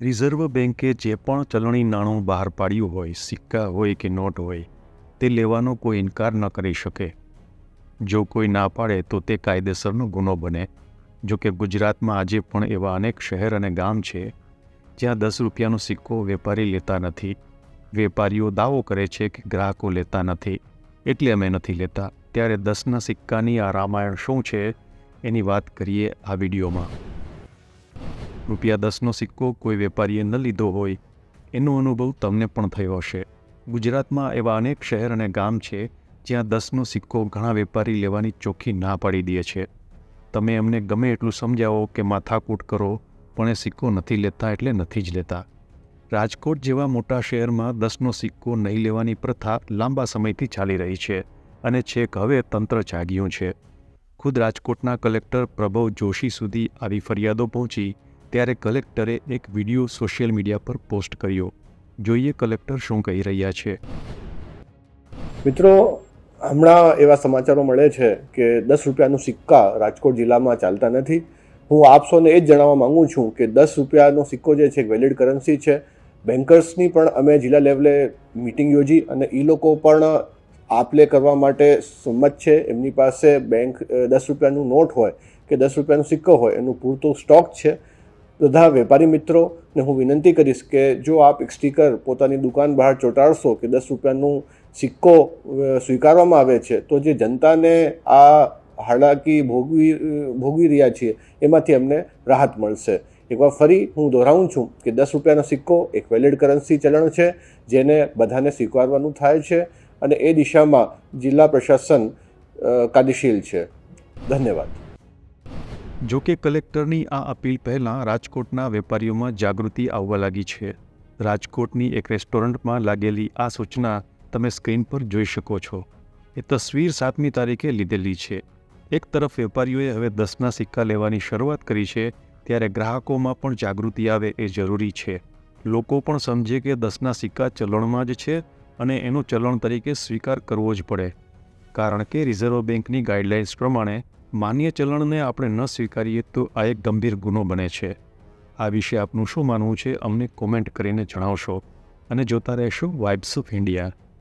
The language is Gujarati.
રિઝર્વ બેન્કે જે પણ ચલણી નાણું બહાર પાડ્યું હોય, સિક્કા હોય કે નોટ હોય, તે લેવાનો કોઈ ઇનકાર ન કરી શકે. જો કોઈ ના પાડે તો તે કાયદેસરનો ગુનો બને. જો કે ગુજરાતમાં આજે પણ એવા અનેક શહેર અને ગામ છે જ્યાં 10 રૂપિયાનો સિક્કો વેપારી લેતા નથી. વેપારીઓ દાવો કરે છે કે ગ્રાહકો લેતા નથી, એટલે અમે નથી લેતા. ત્યારે 10ના સિક્કાની આ રામાયણ શું છે એની વાત કરીએ આ વિડીયોમાં. ₹10નો સિક્કો કોઈ વેપારીએ ન લીધો હોય એનો અનુભવ તમને પણ થયો હશે. ગુજરાતમાં એવા અનેક શહેર અને ગામ છે જ્યાં 10નો સિક્કો ઘણા વેપારી લેવાની ચોખ્ખી ના પાડી દે છે. તમે એમને ગમે એટલું સમજાવો કે માથાકૂટ કરો, પણ એ સિક્કો નથી લેતા એટલે નથી જ લેતા. રાજકોટ જેવા મોટા શહેરમાં 10નો સિક્કો નહીં લેવાની પ્રથા લાંબા સમયથી ચાલી રહી છે અને છેક હવે તંત્ર જાગ્યું છે. ખુદ રાજકોટના કલેક્ટર પ્રભવ જોશી સુધી આવી ફરિયાદો પહોંચી ત્યારે કલેક્ટરે એક વિડીયો સોશિયલ મીડિયા પર પોસ્ટ કર્યો. જોઈએ કલેક્ટર શું કહી રહ્યા છે. મિત્રો, હમણાં એવા સમાચારો મળે છે કે 10 રૂપિયાનું સિક્કા રાજકોટ જિલ્લામાં ચાલતા નથી. હું આપ સૌને એ જ જણાવવા માંગુ છું કે 10 રૂપિયાનો સિક્કો જે છે એક વેલિડ કરન્સી છે. બેન્કર્સની પણ અમે જિલ્લા લેવલે મિટિંગ યોજી અને એ લોકો પણ આપ લે કરવા માટે સંમત છે. એમની પાસે બેંક 10 રૂપિયાનું નોટ હોય કે 10 રૂપિયાનો સિક્કો હોય એનું પૂરતો સ્ટોક છે. બધા વેપારી મિત્રોને હું વિનંતી કરીશ કે જો આપ એક સ્ટીકર પોતાની દુકાન બહાર ચોંટાડશો કે 10 રૂપિયાનું સિક્કો સ્વીકારવામાં આવે છે તો જે જનતાને આ હાલાકી ભોગવી રહ્યા છીએ એમાંથી અમને રાહત મળશે. એકવાર ફરી હું દોહરાવું છું કે 10 રૂપિયાનો સિક્કો એક વેલિડ કરન્સી ચલણ છે જેને બધાને સ્વીકારવાનું થાય છે અને એ દિશામાં જિલ્લા પ્રશાસન કાર્યશીલ છે. ધન્યવાદ. જો કે કલેક્ટરની આ અપીલ પહેલાં રાજકોટના વેપારીઓમાં જાગૃતિ આવવા લાગી છે. રાજકોટની એક રેસ્ટોરન્ટમાં લાગેલી આ સૂચના તમે સ્ક્રીન પર જોઈ શકો છો. એ તસવીર 7મી તારીખે લીધેલી છે. એક તરફ વેપારીઓએ હવે 10ના સિક્કા લેવાની શરૂઆત કરી છે, ત્યારે ગ્રાહકોમાં પણ જાગૃતિ આવે એ જરૂરી છે. લોકો પણ સમજે કે 10ના સિક્કા ચલણમાં જ છે અને એનો ચલણ તરીકે સ્વીકાર કરવો જ પડે. કારણ કે રિઝર્વ બેન્કની ગાઈડલાઇન્સ પ્રમાણે માન્ય ચલણને આપણે ન સ્વીકારીએ તો આ એક ગંભીર ગુનો બને છે. આ વિશે આપનું શું માનવું છે અમને કોમેન્ટ કરીને જણાવશો અને જોતા રહેશો વાઇબ્સ ઓફ ઇન્ડિયા.